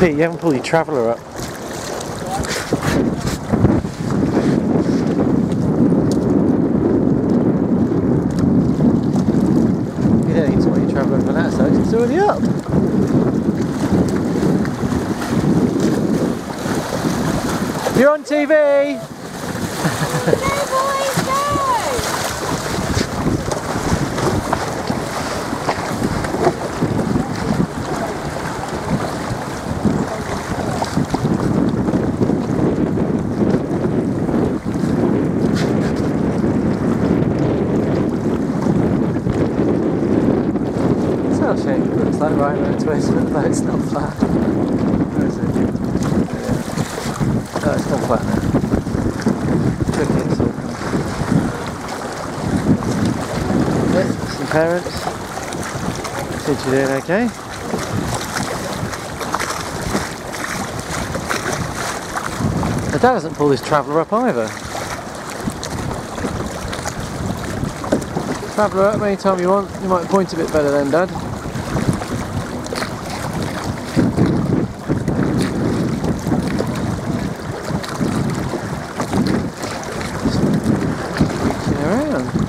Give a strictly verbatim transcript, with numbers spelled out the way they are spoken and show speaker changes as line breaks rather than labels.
Pete, you haven't pulled your traveller up. You don't need to pull your traveller up for that, so it's already up. You're on T V! I'll show you. It looks like right on a twist, but it's not flat. Where is it? Yeah. No, it's not flat now. Tricky, it's all coming. Yeah, some parents. Think you're doing okay? The dad doesn't pull this traveller up either. Traveller up anytime you want. You might point a bit better then, Dad. Around.